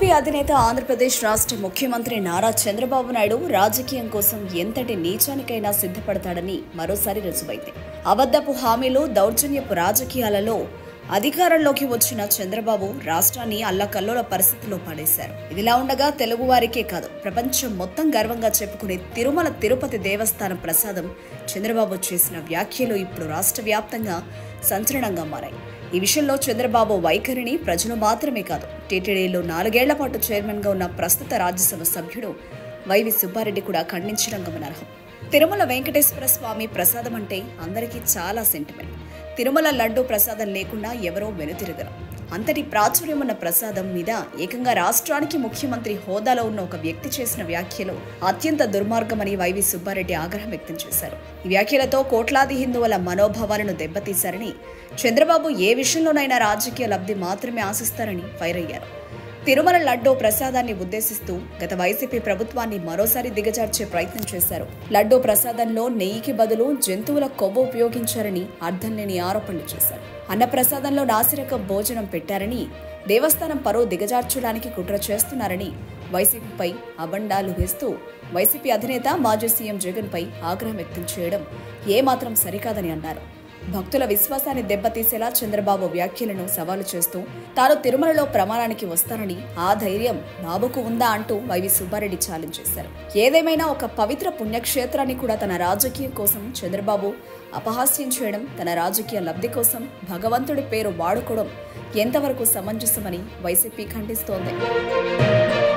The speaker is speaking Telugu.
అధినేత ఆంధ్రప్రదేశ్ రాష్ట్ర ముఖ్యమంత్రి నారా చంద్రబాబు నాయుడు రాజకీయం కోసం ఎంతటి నీచానికైనా సిద్ధపడతాడని మరోసారి రుజువైంది. అబద్ధపు హామీలు, దౌర్జన్యపు రాజకీయాలలో అధికారంలోకి వచ్చిన చంద్రబాబు రాష్ట్రాన్ని అల్లకల్లోల పరిస్థితిలో పడేశారు. ఇదిలా ఉండగా తెలుగువారికే కాదు ప్రపంచం మొత్తం గర్వంగా చెప్పుకునే తిరుమల తిరుపతి దేవస్థానం ప్రసాదం చంద్రబాబు చేసిన వ్యాఖ్యలు ఇప్పుడు రాష్ట్ర వ్యాప్తంగా సంచలనంగా మారాయి. ఈ విషయంలో చంద్రబాబు వైఖరిని ప్రజలు మాత్రమే కాదు టీటీడీలో 4 ఏళ్ల పాటు చైర్మన్ గా ఉన్న ప్రస్తుత రాజ్యసభ సభ్యుడు వైవి సుబ్బారెడ్డి కూడా ఖండించడం గమనార్హం. తిరుమల వెంకటేశ్వర స్వామి ప్రసాదం అంటే అందరికీ చాలా సెంటిమెంట్. తిరుమల లడ్డూ ప్రసాదం లేకుండా ఎవరో వెనుతిరగరు. అంతటి ప్రాచుర్యం ఉన్న ప్రసాదం మీద ఏకంగా రాష్ట్రానికి ముఖ్యమంత్రి హోదాలో ఉన్న ఒక వ్యక్తి చేసిన వ్యాఖ్యలు అత్యంత దుర్మార్గమని వైవి సుబ్బారెడ్డి ఆగ్రహం వ్యక్తం చేశారు. ఈ వ్యాఖ్యలతో కోట్లాది హిందువుల మనోభావాలను దెబ్బతీశారని, చంద్రబాబు ఏ విషయంలోనైనా రాజకీయ లబ్ధి మాత్రమే ఆశిస్తారని ఫైర్ అయ్యారు. తిరుమల లడ్డూ ప్రసాదాన్ని ఉద్దేశిస్తూ గత వైసీపీ ప్రభుత్వాన్ని మరోసారి దిగజార్చే ప్రయత్నం చేశారు. లడ్డూ ప్రసాదంలో నెయ్యికి బదులు జంతువుల కొవ్వు ఉపయోగించారని అర్థం లేని ఆరోపణలు చేశారు. అన్న ప్రసాదంలో నాసిరకం భోజనం పెట్టారని, దేవస్థానం పరువు దిగజార్చడానికి కుట్ర చేస్తున్నారని వైసీపీపై అబండాలు వేస్తూ వైసీపీ అధినేత మాజీ సీఎం జగన్ పై ఆగ్రహం వ్యక్తం చేయడం ఏమాత్రం సరికాదని అన్నారు. భక్తుల విశ్వాసాన్ని దెబ్బతీసేలా చంద్రబాబు వ్యాఖ్యలను సవాలు చేస్తూ తాను తిరుమలలో ప్రమాణానికి వస్తానని, ఆ ధైర్యం బాబుకు ఉందా అంటూ వైవి సుబ్బారెడ్డి ఛాలెంజ్ చేశారు. ఏదేమైనా ఒక పవిత్ర పుణ్యక్షేత్రాన్ని కూడా తన రాజకీయం కోసం చంద్రబాబు అపహాస్యం చేయడం, తన రాజకీయ లబ్ధి కోసం భగవంతుడి పేరు వాడుకోవడం ఎంతవరకు సమంజసమని వైసీపీ ఖండిస్తోంది.